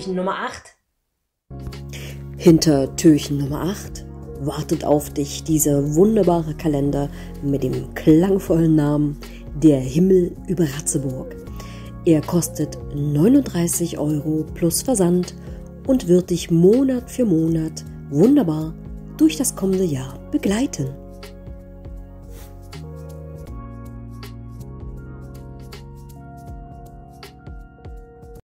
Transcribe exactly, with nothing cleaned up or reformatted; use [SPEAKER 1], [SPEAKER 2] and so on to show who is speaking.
[SPEAKER 1] Türchen Nummer acht.
[SPEAKER 2] Hinter Türchen Nummer acht wartet auf dich dieser wunderbare Kalender mit dem klangvollen Namen Der Himmel über Ratzeburg. Er kostet neununddreißig Euro plus Versand und wird dich Monat für Monat wunderbar durch das kommende Jahr begleiten.